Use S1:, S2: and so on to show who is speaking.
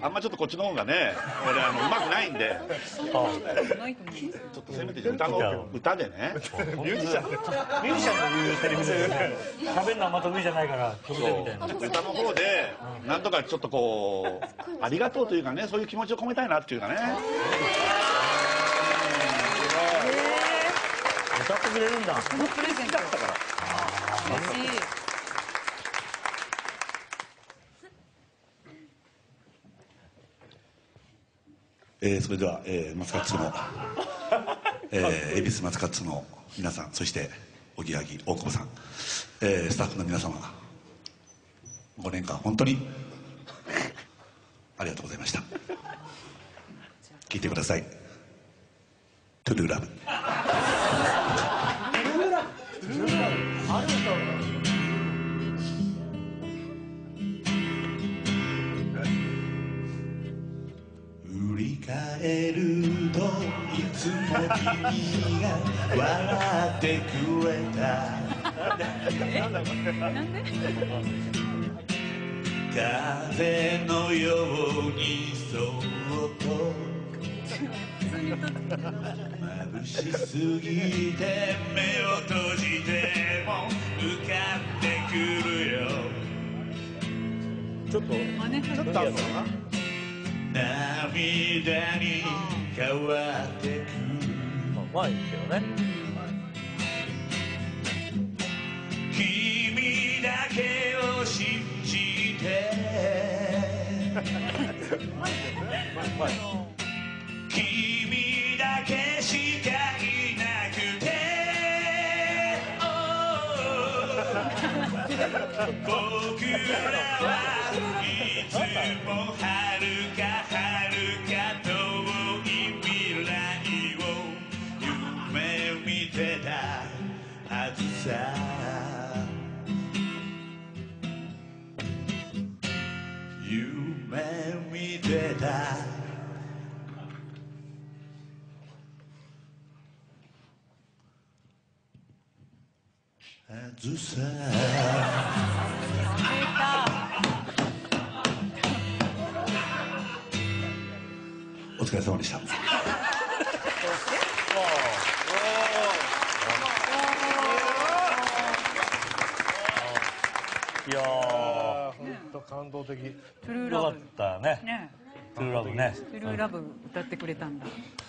S1: あんまちょっとこっちの方がね、俺うまくないんで、ちょっとせめて歌でね。
S2: ミュージシャンの言うセリフですよね。喋るのはまた上じゃないから曲でみたいな。
S1: 歌の方でなんとかちょっとこうありがとうというかね、そういう気持ちを込めたいなっていうかね。
S2: 歌ってくれるんだ。
S3: このプレゼントだったから。嬉しい。
S1: それでは、松勝の、恵比寿松勝の皆さん、そしておぎやはぎ大久保さん、スタッフの皆様、5年間本当にありがとうございました。聞いてください。トゥルーラブ。振り返るといつも君が笑ってくれた。風のようにそっと眩しすぎて目を閉じても浮かんでくるよ。
S2: ちょっとあるのかな。
S1: 涙に変わってくる。
S2: まあいいけどね。
S1: 君だけを信じて君だけしかいなくて僕らはいつも遥か遥か遠い未来を夢見てたはずさ。夢見てたはずさ。お疲れ様でした。
S2: いやー、本当感動的。
S3: トゥルー
S2: よかっ
S3: ラブ。
S2: たね。
S3: ね。
S2: トゥルーラブね。
S3: トゥルーラブ歌ってくれたんだ。